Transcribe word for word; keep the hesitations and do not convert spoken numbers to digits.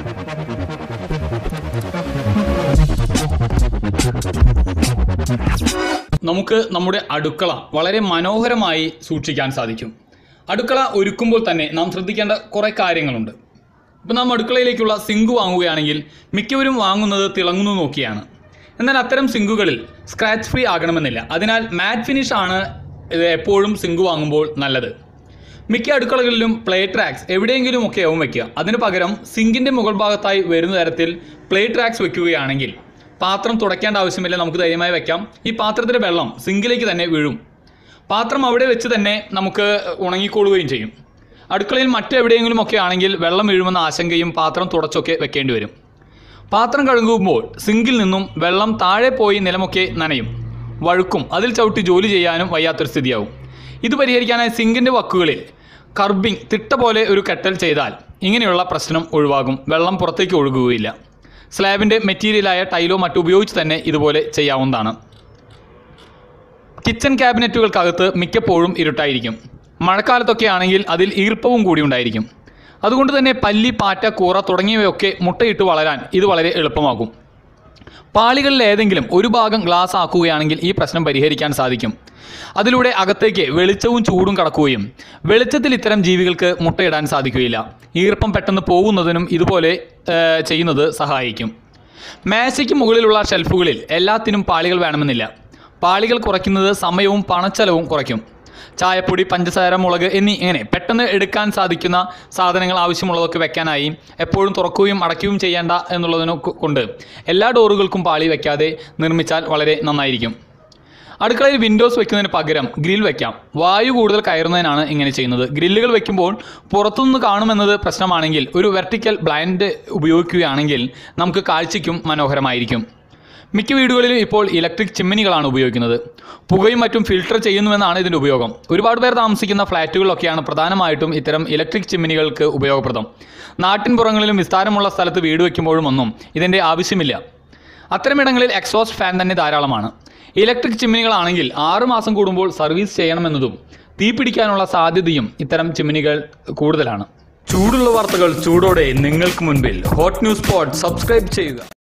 നമുക്ക് നമ്മുടെ അടുക്കള വളരെ മനോഹരമായി സൂക്ഷിക്കാൻ സാധിക്കും. അടുക്കള ഒരുക്കുമ്പോൾ തന്നെ നാം ശ്രദ്ധിക്കേണ്ട കുറേ കാര്യങ്ങളുണ്ട്. ഇപ്പോൾ നാം അടുക്കളയിലേക്കുള്ള സിങ്ക് വാങ്ങുകയാണെങ്കിൽ മിക്കവരും വാങ്ങുന്നത് തിളങ്ങുന്നു നോക്കിയാണ്. എന്നാൽ അത്തരം സിങ്കുകളിൽ സ്ക്രാച്ച് ഫ്രീ ആകണമെന്നില്ല. അതിനാൽ മാറ്റ് ഫിനിഷ് ആണ് എപ്പോഴും സിങ്ക് വാങ്ങുമ്പോൾ നല്ലത്. മിക്ക അടുക്കളകളിലും പ്ലേറ്റ് റാക്സ് എവിടെയെങ്കിലും ഒക്കെ ആവും വയ്ക്കുക. അതിന് പകരം സിങ്കിൻ്റെ മുകൾ ഭാഗത്തായി വരുന്ന തരത്തിൽ പ്ലേറ്റ് റാക്സ് വയ്ക്കുകയാണെങ്കിൽ പാത്രം തുടയ്ക്കേണ്ട ആവശ്യമില്ല, നമുക്ക് ധൈര്യമായി വയ്ക്കാം. ഈ പാത്രത്തിലെ വെള്ളം സിങ്കിലേക്ക് തന്നെ വീഴും. പാത്രം അവിടെ വെച്ച് തന്നെ നമുക്ക് ഉണങ്ങിക്കൊള്ളുകയും ചെയ്യും. അടുക്കളയിൽ മറ്റെവിടെയെങ്കിലും ഒക്കെ ആണെങ്കിൽ വെള്ളം വീഴുമെന്ന ആശങ്കയും പാത്രം തുടച്ചൊക്കെ വെക്കേണ്ടി വരും. പാത്രം കഴുകുമ്പോൾ സിങ്കിൽ നിന്നും വെള്ളം താഴെ പോയി നിലമൊക്കെ നനയും, വഴുക്കും. അതിൽ ചവിട്ടി ജോലി ചെയ്യാനും വയ്യാത്തൊരു സ്ഥിതിയാവും. ഇത് പരിഹരിക്കാനായി സിങ്കിൻ്റെ വക്കുകളിൽ കർബിംഗ് തിട്ട പോലെ ഒരു കെട്ടൽ ചെയ്താൽ ഇങ്ങനെയുള്ള പ്രശ്നം ഒഴിവാകും. വെള്ളം പുറത്തേക്ക് ഒഴുകുകയില്ല. സ്ലാബിൻ്റെ മെറ്റീരിയലായ ടൈലോ മറ്റോ ഉപയോഗിച്ച് തന്നെ ഇതുപോലെ ചെയ്യാവുന്നതാണ്. കിച്ചൺ ക്യാബിനറ്റുകൾക്കകത്ത് മിക്കപ്പോഴും ഇരുട്ടായിരിക്കും. മഴക്കാലത്തൊക്കെ ആണെങ്കിൽ അതിൽ ഈർപ്പവും കൂടി ഉണ്ടായിരിക്കും. അതുകൊണ്ട് തന്നെ പല്ലി, പാറ്റ, കൂറ തുടങ്ങിയവയൊക്കെ മുട്ടയിട്ട് വളരാൻ ഇത് വളരെ എളുപ്പമാകും. പാളികളിൽ ഏതെങ്കിലും ഒരു ഭാഗം ഗ്ലാസ് ആക്കുകയാണെങ്കിൽ ഈ പ്രശ്നം പരിഹരിക്കാൻ സാധിക്കും. അതിലൂടെ അകത്തേക്ക് വെളിച്ചവും ചൂടും കടക്കുകയും വെളിച്ചത്തിൽ ഇത്തരം ജീവികൾക്ക് മുട്ടയിടാൻ സാധിക്കുകയില്ല. ഈർപ്പം പെട്ടെന്ന് പോകുന്നതിനും ഇതുപോലെ ചെയ്യുന്നത് സഹായിക്കും. മേശയ്ക്ക് മുകളിലുള്ള ഷെൽഫുകളിൽ എല്ലാത്തിനും പാളികൾ വേണമെന്നില്ല. പാളികൾ കുറയ്ക്കുന്നത് സമയവും പണച്ചെലവും കുറയ്ക്കും. ചായപ്പൊടി, പഞ്ചസാര, മുളക് എന്നീ ഇങ്ങനെ പെട്ടെന്ന് എടുക്കാൻ സാധിക്കുന്ന സാധനങ്ങൾ ആവശ്യമുള്ളതൊക്കെ വെക്കാനായി എപ്പോഴും തുറക്കുകയും അടയ്ക്കുകയും ചെയ്യേണ്ട എന്നുള്ളതിനെ കൊണ്ട് എല്ലാ ഡോറുകൾക്കും പാളി വയ്ക്കാതെ നിർമ്മിച്ചാൽ വളരെ നന്നായിരിക്കും. അടുക്കളയിൽ വിൻഡോസ് വെക്കുന്നതിന് പകരം ഗ്രിൽ വയ്ക്കാം. വായു കൂടുതൽ കയറുന്നതിനാണ് ഇങ്ങനെ ചെയ്യുന്നത്. ഗ്രില്ലുകൾ വയ്ക്കുമ്പോൾ പുറത്തുനിന്ന് കാണുമെന്നത് പ്രശ്നമാണെങ്കിൽ ഒരു വെർട്ടിക്കൽ ബ്ലൈൻഡ് ഉപയോഗിക്കുകയാണെങ്കിൽ നമുക്ക് കാഴ്ചയ്ക്കും മനോഹരമായിരിക്കും. മിക്ക വീടുകളിലും ഇപ്പോൾ ഇലക്ട്രിക് ചിമ്മിനികളാണ് ഉപയോഗിക്കുന്നത്. പുകയും മറ്റും ഫിൽട്ടർ ചെയ്യുന്നുവെന്നാണ് ഇതിൻ്റെ ഉപയോഗം. ഒരുപാട് പേർ താമസിക്കുന്ന ഫ്ലാറ്റുകളിലൊക്കെയാണ് പ്രധാനമായിട്ടും ഇത്തരം ഇലക്ട്രിക് ചിമ്മിനികൾക്ക് ഉപയോഗപ്രദം. നാട്ടിൻപുറങ്ങളിലും വിസ്താരമുള്ള സ്ഥലത്ത് വീട് വയ്ക്കുമ്പോഴും ഒന്നും ഇതിൻ്റെ ആവശ്യമില്ല. അത്തരമിടങ്ങളിൽ എക്സോസ്റ്റ് ഫാൻ തന്നെ ധാരാളമാണ്. ഇലക്ട്രിക് ചിമ്മിനികളാണെങ്കിൽ ആറ് മാസം കൂടുമ്പോൾ സർവീസ് ചെയ്യണമെന്നതും തീ പിടിക്കാനുള്ള സാധ്യതയും ഇത്തരം ചിമ്മിനികൾ കൂടുതലാണ്. ചൂടുള്ള വാർത്തകൾ ചൂടോടെ നിങ്ങൾക്ക് മുൻപിൽ. ഹോട്ട് ന്യൂസ് സ്പോട്ട് സബ്സ്ക്രൈബ് ചെയ്യുക.